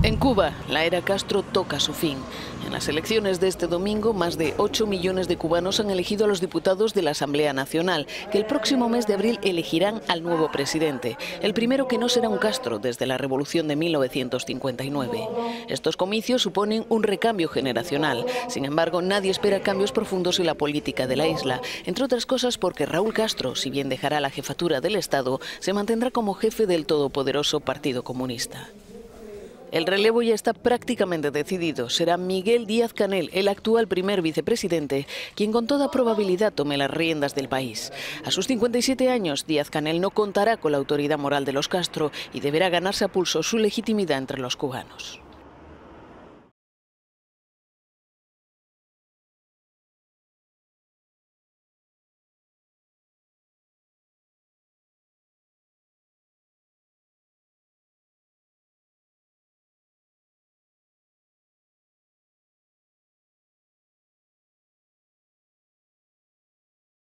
En Cuba, la era Castro toca su fin. En las elecciones de este domingo, más de 8 millones de cubanos han elegido a los diputados de la Asamblea Nacional, que el próximo mes de abril elegirán al nuevo presidente, el primero que no será un Castro desde la Revolución de 1959. Estos comicios suponen un recambio generacional. Sin embargo, nadie espera cambios profundos en la política de la isla, entre otras cosas porque Raúl Castro, si bien dejará la jefatura del Estado, se mantendrá como jefe del todopoderoso Partido Comunista. El relevo ya está prácticamente decidido. Será Miguel Díaz-Canel, el actual primer vicepresidente, quien con toda probabilidad tome las riendas del país. A sus 57 años, Díaz-Canel no contará con la autoridad moral de los Castro y deberá ganarse a pulso su legitimidad entre los cubanos.